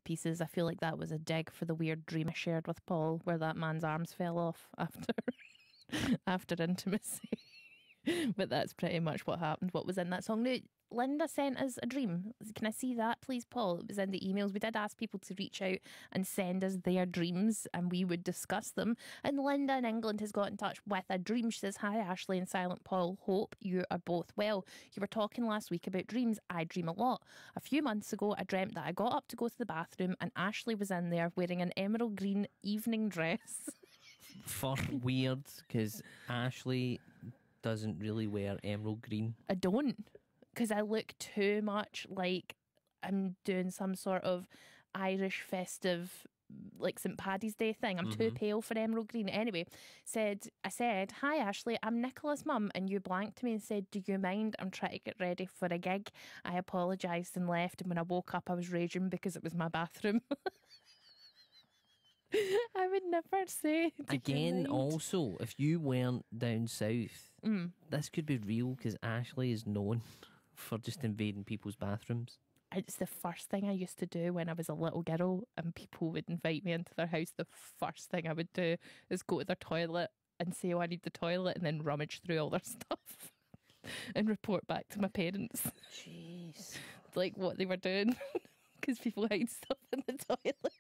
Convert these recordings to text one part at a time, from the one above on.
to pieces. I feel like that was a dig for the weird dream I shared with Paul where that man's arms fell off after intimacy. But that's pretty much what happened. What was in that song? Now, Linda sent us a dream. Can I see that, please, Paul? It was in the emails. We did ask people to reach out and send us their dreams and we would discuss them. And Linda in England has got in touch with a dream. She says, "Hi, Ashley and Silent Paul. Hope you are both well. You were talking last week about dreams. I dream a lot. A few months ago, I dreamt that I got up to go to the bathroom and Ashley was in there wearing an emerald green evening dress." For weird, because Ashley doesn't really wear emerald green. I don't. Because I look too much like I'm doing some sort of Irish festive, like St. Paddy's Day thing. I'm too pale for emerald green. Anyway, I said, "Hi Ashley, I'm Nicola's mum," and you blanked me and said, "Do you mind? I'm trying to get ready for a gig." I apologised and left, and when I woke up I was raging because it was my bathroom. I would never say. Again, also, if you weren't down south, this could be real because Ashley is known for just invading people's bathrooms. It's the first thing I used to do when I was a little girl and people would invite me into their house. The first thing I would do is go to their toilet and say, "Oh, I need the toilet," and then rummage through all their stuff and report back to my parents. Jeez. Like what they were doing, because people hide stuff in the toilet.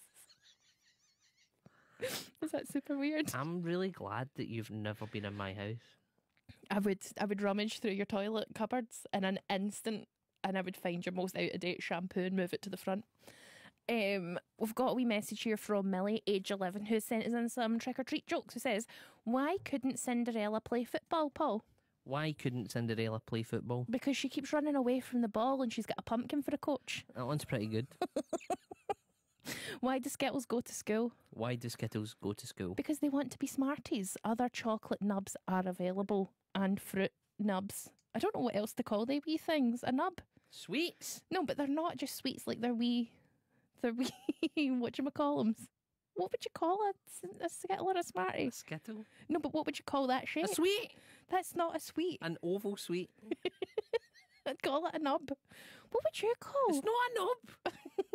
Is that super weird? I'm really glad that you've never been in my house. I would rummage through your toilet cupboards in an instant and I would find your most out-of-date shampoo and move it to the front. We've got a wee message here from Millie, age 11, who sent us in some trick-or-treat jokes, who says, "Why couldn't Cinderella play football, Paul?" Why couldn't Cinderella play football? Because she keeps running away from the ball and she's got a pumpkin for a coach. That one's pretty good. Why do Skittles go to school? Why do Skittles go to school? Because they want to be Smarties. Other chocolate nubs are available and fruit nubs. I don't know what else to call they wee things. A nub? Sweets? No, but they're not just sweets. Like they're wee whatchamacallums. What would you call a Skittle or a Smartie? A Skittle? No, but what would you call that shape? A sweet? That's not a sweet. An oval sweet? I'd call it a nub. What would you call? It's not a nub.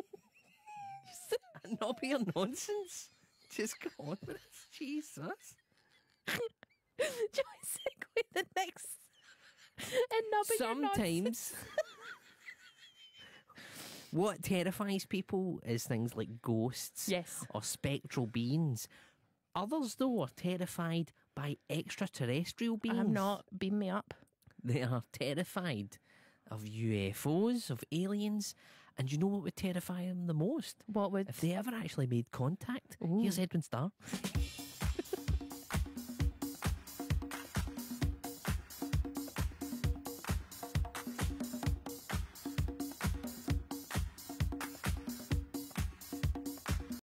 A nobby or nonsense. Just go on with this. Jesus. Do you want to segue the next? And nobby Sometimes what terrifies people is things like ghosts, yes, or spectral beings. Others, though, are terrified by extraterrestrial beings. I'm not. Beam me up. They are terrified of UFOs, of aliens. And you know what would terrify them the most? What would? If they ever actually made contact. Ooh. Here's Edwin Starr.